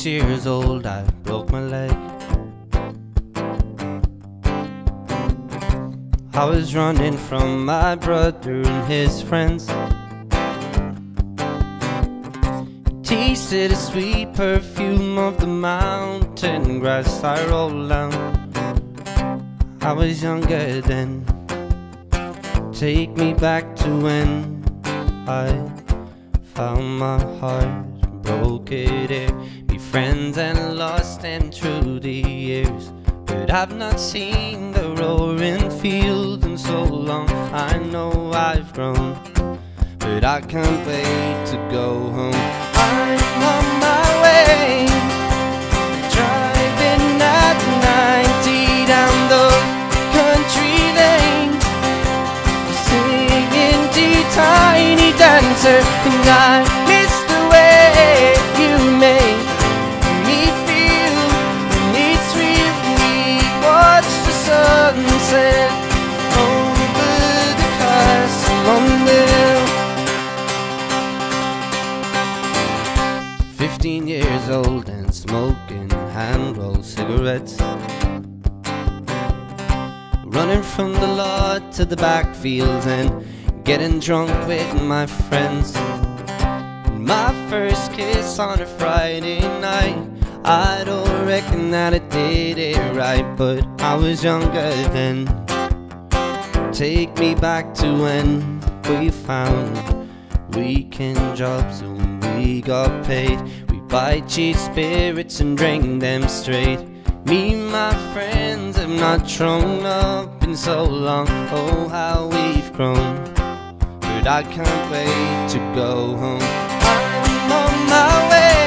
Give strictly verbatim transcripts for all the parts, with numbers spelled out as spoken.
Six years old, I broke my leg. I was running from my brother and his friends. Tasted the sweet perfume of the mountain grass I rolled down. I was younger then. Take me back to when I found my heart, broke it here. Be friends and lost them through the years. But I've not seen the roaring fields in so long. I know I've grown, but I can't wait to go home. I'm on my way, driving at ninety down those country lanes, singing to Tiny Dancer, and I miss the way you make me feel. And it's really watch the sunset over the castle on the hill. Fifteen years old and smoking hand-rolled cigarettes, running from the law to the backfields and getting drunk with my friends. My first kiss on a Friday night, I don't reckon that I did it right, but I was younger then. Take me back to when we found weekend jobs and we got paid. We buy cheap spirits and drink them straight. Me and my friends have not thrown up in so long. Oh, how we've grown, but I can't wait to go home. I'm on my way,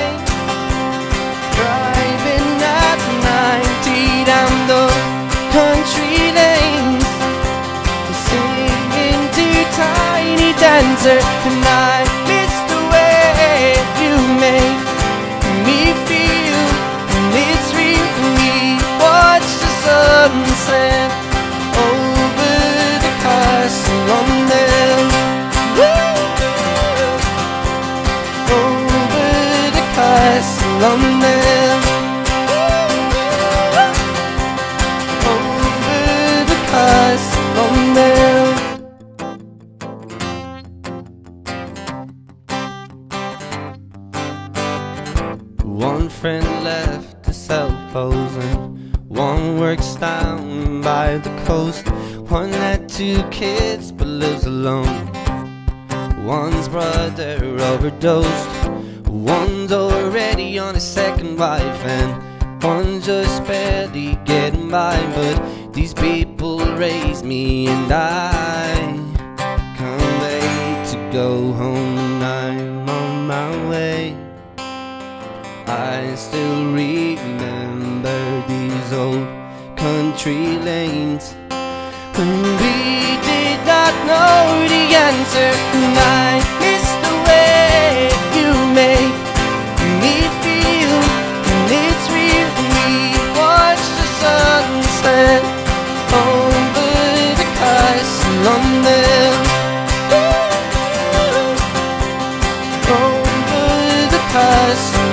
driving at ninety down those country lanes, singing to Tiny Dancer, and I miss the way you make me feel. And it's really watch the sunset over the castle on the hill. Over the castle on the hill. Over the castle on the hill. One friend left to sell clothes and one works down by the coast. One had two kids but lives alone. One's brother overdosed. One's already on his second wife, and one's just barely getting by. But these people raise me, and I can't wait to go home. And I'm on my way. I still remember these old country lanes when we did not know the answer. And I miss the way you make me feel. And it's really watch the sunset over the castle on the hill. Over the castle